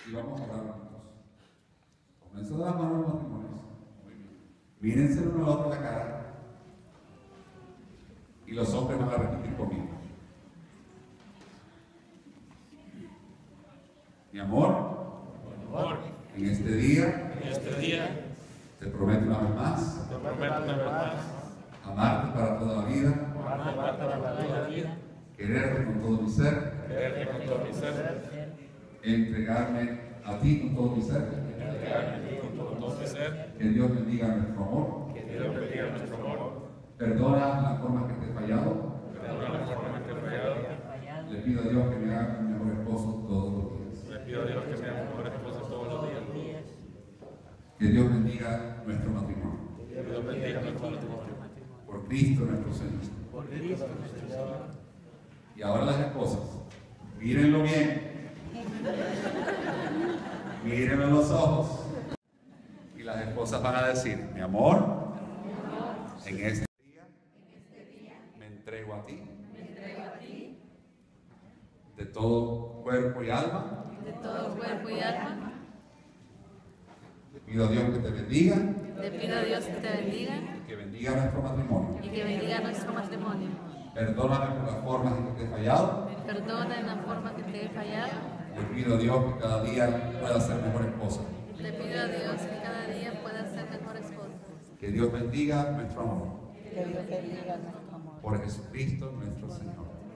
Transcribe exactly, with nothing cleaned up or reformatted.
y vamos a orar juntos. Comenzó de las manos los matrimonios. Mírense uno al otro la cara y los hombres van a repetir conmigo. Mi amor, amor, en este día, en este día te prometo una vez más, te prometo una vez más amarte para toda la vida, amarte para toda la vida, quererte con todo mi ser, quererte con todo mi ser, entregarme a ti con todo mi ser, entregarme a ti con todo mi ser, que Dios bendiga nuestro amor, que Dios bendiga nuestro amor, perdona las formas que te he fallado, perdona la forma en que he fallado, le pido a Dios que me haga un mejor esposo todos los días. le pido a Dios que sea mejor esposo todos los días, Que Dios bendiga nuestro matrimonio. que Dios bendiga nuestro matrimonio, Por Cristo nuestro Señor. por Cristo nuestro Señor. Y ahora las esposas, mírenlo bien. Mírenme en los ojos. Y las esposas van a decir, mi amor, en este día me entrego a ti. De todo cuerpo y alma. De todo cuerpo y alma. Le pido a Dios que te bendiga. Le pido a Dios que te bendiga Que bendiga nuestro matrimonio. y que bendiga nuestro matrimonio. Perdóname por las formas en que te he fallado. Perdona en la forma que te he fallado. Le pido a Dios que cada día pueda ser mejor esposa. Le pido a Dios que cada día pueda ser mejor esposa. Que Dios bendiga nuestro amor. Que Dios bendiga nuestro amor. Por Jesucristo nuestro Señor.